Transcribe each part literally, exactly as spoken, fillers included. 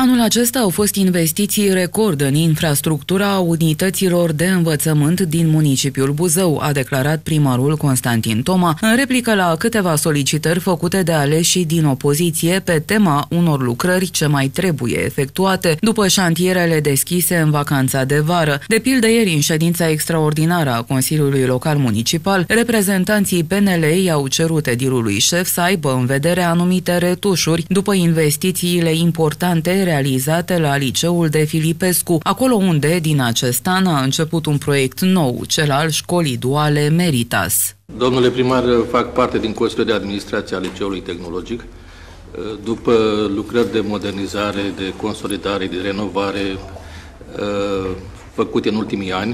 Anul acesta au fost investiții record în infrastructura unităților de învățământ din municipiul Buzău, a declarat primarul Constantin Toma, în replică la câteva solicitări făcute de aleșii din opoziție pe tema unor lucrări ce mai trebuie efectuate după șantierele deschise în vacanța de vară. De pildă, ieri, în ședința extraordinară a Consiliului Local Municipal, reprezentanții P N L i-au cerut edilului șef să aibă în vedere anumite retușuri după investițiile importante realizate la liceul de Filipescu, acolo unde, din acest an, a început un proiect nou, cel al școlii duale Meritas. Domnule primar, fac parte din Consiliul de Administrație al Liceului Tehnologic. După lucrări de modernizare, de consolidare, de renovare făcute în ultimii ani,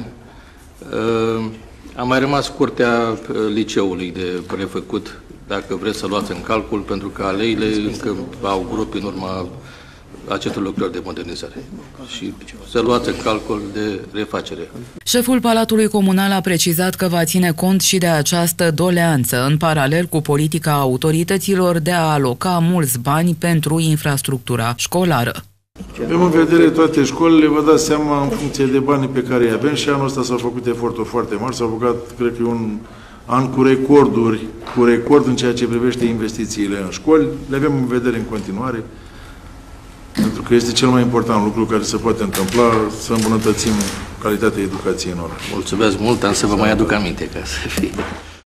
a mai rămas curtea liceului de refăcut, dacă vreți să luați în calcul, pentru că aleile încă au grupi în urma acestor lucrări de modernizare și să luați în calcul de refacere. Șeful Palatului Comunal a precizat că va ține cont și de această doleanță, în paralel cu politica autorităților de a aloca mulți bani pentru infrastructura școlară. Avem în vedere toate școlile, vă dați seama în funcție de banii pe care îi avem și anul ăsta s-au făcut eforturi foarte mari, s-au făcut, cred că, un an cu recorduri, cu record în ceea ce privește investițiile în școli, le avem în vedere în continuare. Pentru că este cel mai important lucru care se poate întâmpla, să îmbunătățim calitatea educației în oraș. Mulțumesc mult, am să vă mai aduc aminte ca să fie.